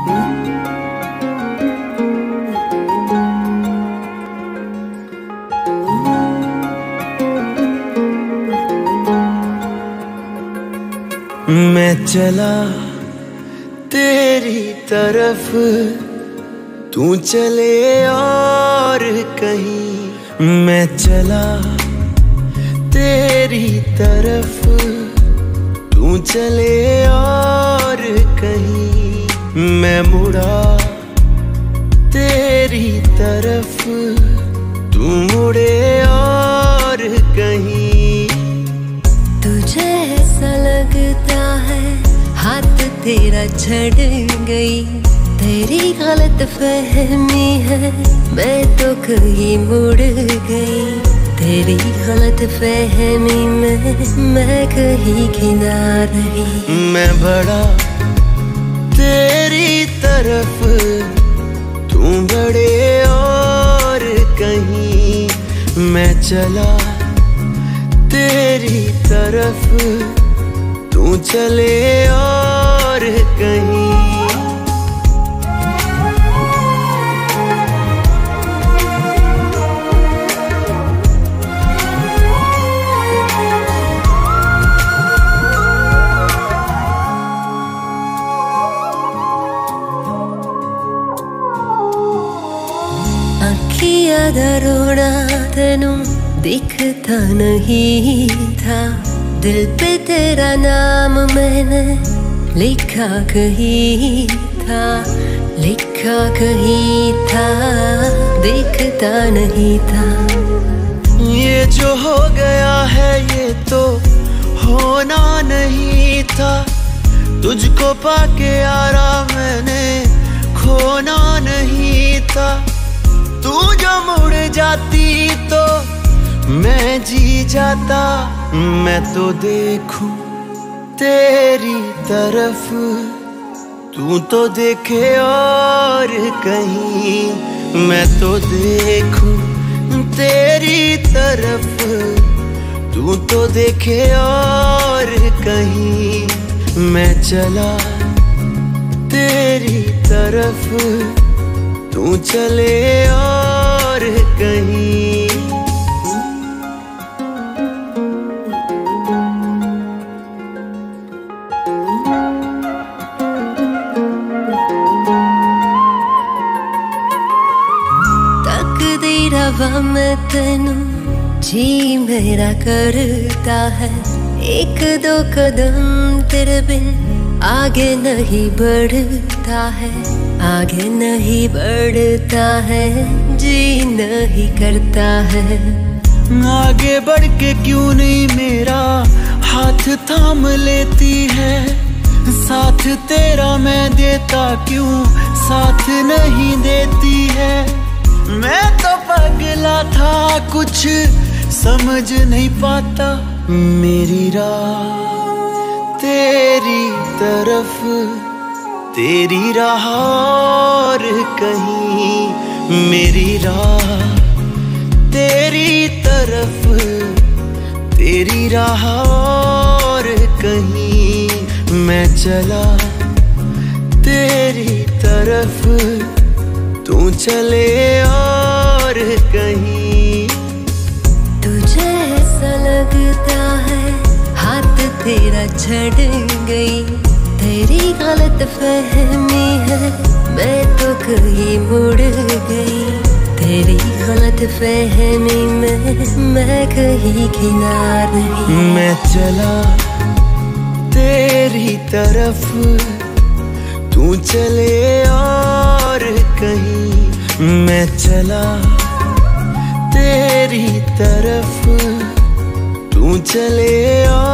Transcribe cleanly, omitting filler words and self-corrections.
मैं चला तेरी तरफ, तू चले और कहीं। मैं चला तेरी तरफ, तू चले और कहीं। मैं मुड़ा तेरी तरफ, तू मुड़े और कहीं। तुझे ऐसा लगता है हाथ तेरा छड़ गई, तेरी गलत फहमी है, मैं तो कहीं मुड़ गई। तेरी गलत फहमी में मैं कहीं किना रही। मैं बढ़ा तेरी तरफ, तू बढ़े और कहीं। मैं चला तेरी तरफ, तू चले और कहीं। अखियां दा रोना तेनू दिखता नहीं था, दिल पे तेरा नाम मैंने लिखा कहीं था, लिखा कहीं था, दिखता नहीं था। ये जो हो गया है ये तो होना नहीं था, तुझको पाके यारा मैंने खोना नहीं था। तू जो मुड़ जाती तो मैं जी जाता। मैं तो देखूं तेरी तरफ, तू तो देखे और कहीं। मैं तो देखूं तेरी तरफ, तू तो देखे और कहीं। मैं चला तेरी तरफ, तू चले और कहीं। तकदीरा मैं तेनू जी मेरा करता है, एक दो कदम तेरे बिन आगे नहीं बढ़ता है, आगे नहीं बढ़ता है, जी नहीं करता है। आगे बढ़ के क्यों नहीं मेरा हाथ थाम लेती है, साथ तेरा मैं देता क्यों साथ नहीं देती है। मैं तो पगला था कुछ समझ नहीं पाता, मेरी राह तेरी तरफ, तेरी राह और कहीं। मेरी राह तेरी तरफ, तेरी राह और कहीं। मैं चला तेरी तरफ, तू चले और कहीं। तुझे ऐसा लगता है हाथ तेरा छड़ गई, तेरी गलत फहमी है, मैं तो कहीं मुड़ गई। तेरी गलत फहमी में मैं कहीं किनार नहीं। मैं चला तेरी तरफ, तू चले और कहीं। मैं चला तेरी तरफ, तू चले और